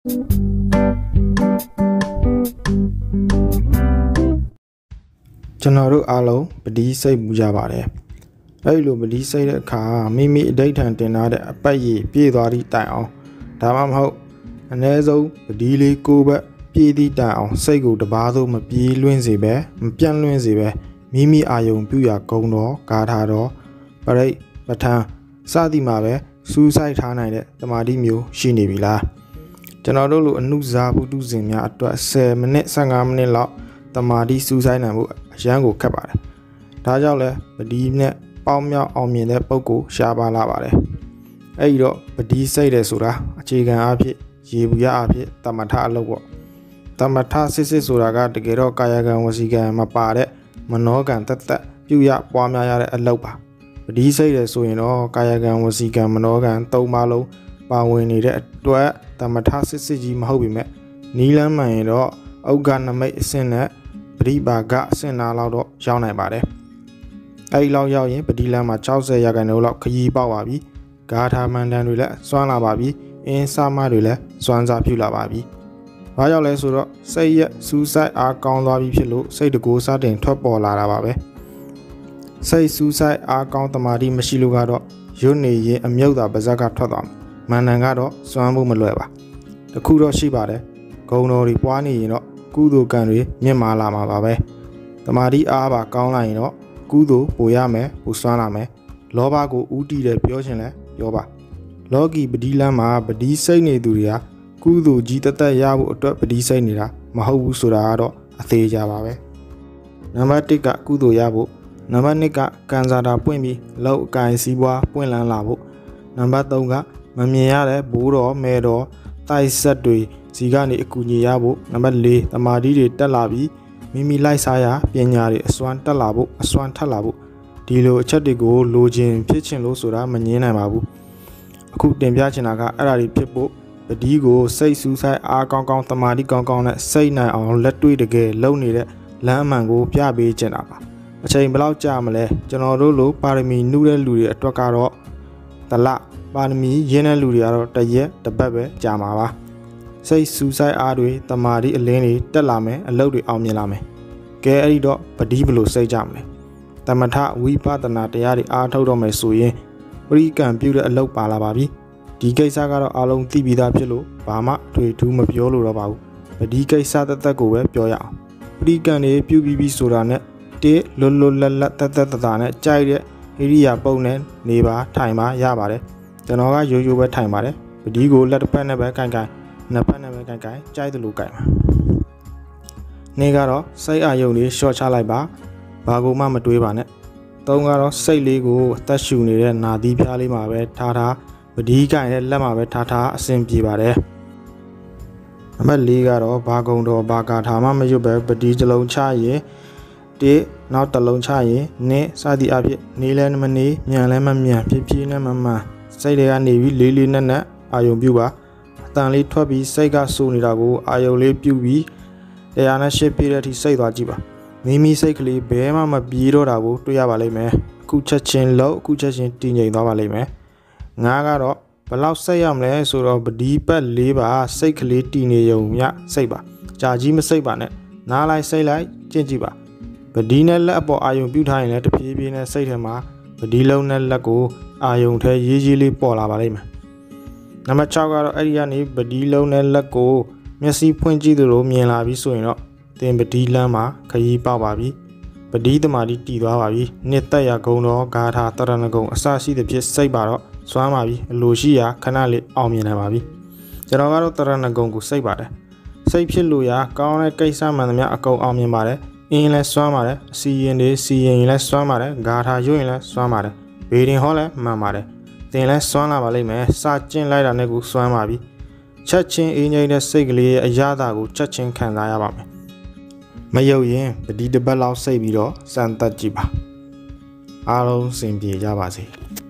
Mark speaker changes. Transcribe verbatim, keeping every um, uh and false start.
Speaker 1: ကျွန်တော်တို့အားလုံးပတိစိတ်ပူကြပါတယ်အဲ့လိုပတိစိတ်တဲ့အခါမိမိအဋိဌံတင်ထားတဲ့အပတ်ရည်ပြည့်သွားသည့်တိုင်အောင်ဒါမှမဟုတ်အနည်းဆုံးပတိလေးကိုဘက်ပြည့်သည့်တိုင်အောင်စိတ်ကိုတပါးသို့မပြေးလွင့်စေပဲမပြန့်လွင့်စေပဲမိမိအာယုံပြုရာကုံတော်ဂါထာတော်ပရိတ်ပဋ္ဌာန်းစသည်မှာပဲစူးစိုက်ထားနိုင်တဲ့တမာတိမျိုးရှိနေပြီလားကျွန်တော်တို့လိုအနုဇာပုတုဇဉ်များအတွက်ဆယ်မိနစ်၁၅မိနစ်လောက်တမာတိစူးစိုက်နိုင်ဖို့အရန်ကိုခက်ပါတယ်ဒါကြောင့်လဲပတိနဲ့ပေါင်းမြောက်အောင်မြင်တဲ့ပုံကိုရှားပါလာပါတယ်အဲ့ဒီတော့ပတိစိတ်တယ်ဆိုတာအခြေခံအဖြစ်ရေဘူးရအဖြစ်တမထအလုပ်ပေါ့တမထစစ်စစ်ဆိုတာကတကယ်တော့ကာယကံဝစီကံမပါတဲ့မနောကံတသက်ပြုရပွားများရတဲ့အလုပ်ပါပတိစိတ်တယ်ဆိုရင်တော့ကာယကံဝစီကံမနောကံသုံးပါးလုံးပါဝင်နေတဲ့အတွက်တမထစစ်စစ်ကြီးမဟုတ်ပေမဲ့နီးလန်းမှန်ရင်တော့ဩဃနမိတ်အဆင့်နဲ့ပရိပါကအဆင့်နာလောက်တော့ရောက်နိုင်ပါတယ်အဲဒီလောက်ရောက်ရင်ပတိလမ်းမှာ၆၀ရာခိုင်နှုန်းလောက်ခရီးပေါက်ပါပြီဂါထာမန္တန်တွေလည်းစွမ်းလာပါပြီအင်းစာမတွေလည်းစွမ်းစားပြုလာပါပြီဘာကြောင့်လဲဆိုတော့စိတ်ရက်စူးစိုက်အားကောင်းသွားပြီဖြစ်လို့စိတ်တကူစတင်ထွက်ပေါ်လာတာပါပဲစိတ်စူးစိုက်အားကောင်းတမာတိမရှိလို့ကတော့ရွတ်နေရင်အမြုပ်သာပါဇက်ကထွက်သွားမန္တန်ကတော့စွမ်းဖို့မလွယ်ပါတခုတော့ရှိပါတယ်ဂုံတော်တွေပွားနေရင်တော့ကုသိုလ်ကံတွေမြင့်မာလာမှာပါပဲတမာတိအားပါကောင်းလာရင်တော့ကုသိုလ်ပိုရမယ်ပိုစွမ်းလာမယ်လောဘကိုဥတီတယ်ပြောရှင်လဲပြောပါလောကီပတိလမ်းမှာပတိစိတ်နေသူတွေကကုသိုလ်ကြီးတသက်ရဖို့အတွက်ပတိစိတ်နေတာမဟုတ်ဘူးဆိုတာကတော့အသေးကြပါပဲနံပါတ်၁ကကုသိုလ်ရဖို့နံပါတ်၂ကကံစားတာပွင့်ပြီးလောက်အကင်စီးပွားပွင့်လန်းလာဖို့နံပါတ်၃ကမမြင်ရတဲ့ဘိုးတော်မဲတော်တိုက်ဆက်တွေစီကနေအကူညီရဖို့နံပါတ်၄တမာတိတွေတက်လာပြီးမိမိလိုက်စားရပညာတွေအစွမ်းတက်လာဖို့အစွမ်းထက်လာဖို့ဒီလိုအချက်တွေကိုလိုချင်ဖြစ်ချင်လို့ဆိုတာမငြင်းနိုင်ပါဘူးအခုတင်ပြချင်တာကအဲ့ဒါတွေဖြစ်ဖို့ပတိကိုစိတ်စူးစိုက်အားကောင်းကောင်းတမာတိကောင်းကောင်းနဲ့စိတ်နိုင်အောင်လက်တွေ့တကယ်လုပ်နေတဲ့လမ်းအမှန်ကိုပြပေးချင်တာပါအချိန်ဘယ်လောက်ကြာမလဲကျွန်တော်တို့လိုပါရမီနှုတဲ့လူတွေအတွက်ကတော့တလပါရမီရင်းတဲ့လူတွေကတော့တရက်တစ်ပတ်ပဲကြာမှာပါစိတ်စူးစိုက်အားတွေတမာတိအလင်းတွေတက်လာမယ်အလုပ်တွေအောင်မြင်လာမယ်ကဲအဲ့ဒီတော့ပတိဘလို့စိတ်ကြမလဲတမထဝိပဿနာတရားတွေအားထုတ်တော့မယ်ဆိုရင်ပရိကံပြုတဲ့အလုပ်ပါလာပါပြီဒီကိစ္စကတော့အားလုံးသိပြီးသားဖြစ်လို့ဘာမှထွေထူးမပြောလို့တော့ပါဘူးပတိကိစ္စတသက်ကိုပဲပြောရအောင်ပရိကံတွေပြုပြီးပြီးဆိုတာနဲ့တေးလွတ်လွတ်လပ်လပ်တသက်တသာနဲ့ကြိုက်တဲ့ဣရိယာပုတ်နဲ့နေပါထိုင်ပါရပါတယ်ကျွန်တော်ကရိုးရိုးပဲထိုင်ပါတယ်ပတိကိုလက်တစ်ဖက်နဲ့ပဲကိုင်ကိုင်နှစ်ဖက်နဲ့ပဲကိုင်ကိုင်ကြိုက်တယ်လို့ကိုင်ပါနေကတော့စိတ်အာယုံလေးရှော့ချလိုက်ပါဘာကိုမှမတွေးပါနဲ့သုံးကတော့စိတ်လေးကိုအသက်ရှူနေတဲ့နာသီးဖျားလေးမှာပဲထားထားပတိကိုင်တဲ့လက်မှာပဲထားထားအဆင်ပြေပါတယ်နံပါတ်၄ကတော့ဘာကုံတော်ဘာကာထာမှမရွတ်ပဲပတိတစ်လုံးချရင်တေးနောက်တစ်လုံးချရင်နင်းစသည်အဖြစ်နေလဲမနေမြန်လဲမမြန်ဖြည်းဖြည်းနဲ့မမှန်စိတ်တွေကနေပြီးလေးလေးနက်နက်အာယုံပြုပါအတန်လေးထွက်ပြီးစိတ်ကဆူနေတာကိုအာယုံလေးပြုပြီးတရားနဲ့ရှစ်ပြည့်တဲ့အထိစိတ်သွားကြည့်ပါမိမိစိတ်ကလေးဘဲမှမပြေးတော့တာကိုတွေ့ရပါလိမ့်မယ်အခုချက်ချင်းလောက်အခုချက်ချင်းတည်ငြိမ်သွားပါလိမ့်မယ်ငါကတော့ဘလောက်စိတ်ရမလဲဆိုတော့ပဒီပတ်လေးပါစိတ်ကလေးတည်နေုံမြစိတ်ပါကြာကြီးမစိတ်ပါနဲ့နားလိုက်စိတ်လိုက်ကြင့်ကြည့်ပါပဒီနဲ့လက်အပေါ်အာယုံပြုထားရင်လည်းတဖြည်းဖြည်းနဲ့စိတ်ထဲမှာပဒီလုံးနဲ့လက်ကိုအာယုံထဲရေးရေးလေးပေါ်လာပါလိမ့်မယ်နံပါတ်၆ကတော့အဲ့ဒီကနေပဒီလုံးနဲ့လက်ကိုမျက်စိဖွင့်ကြည့်သလိုမြင်လာပြီးဆိုရင်တော့သင်ပဒီလမ်းမှာခရီးပေါက်ပါပြီပဒီတမာတိတည်သွားပါပြီနှစ်သက်ရဂုံတော်ဂါထာတရဏဂုံအစရှိသဖြင့်စိတ်ပါတော့စွမ်းပါပြီအလိုရှိရာခဏလေးအောင်မြင်နိုင်ပါပြီကျွန်တော်ကတော့တရဏဂုံကိုစိတ်ပါတယ်စိတ်ဖြစ်လို့ရကောင်းတဲ့ကိစ္စမှန်သမျှအကုန်အောင်မြင်ပါတယ်အင်းလည်းစွမ်းပါတယ်အစီရင်တွေစီရင်လည်းစွမ်းပါတယ်ဂါထာရွတ်ရင်လည်းစွမ်းပါတယ်ဘေဒင်ဟောလည်းမှန်ပါတယ်သင်လည်းစွမ်းလာပါလိမ့်မယ်စကျင့်လိုက်တာနဲ့ကိုစွမ်းပါပြီချက်ချင်းအင်းကြီးတဲ့စိတ်ကလေးရဲ့အရာသာကိုချက်ချင်းခံစားရပါမယ်မယုတ်ရင်ပတိတစ်ပတ်လောက်စိတ်ပြီးတော့စမ်းသပ်ကြည့်ပါအားလုံးစင်ပြေကြပါစေ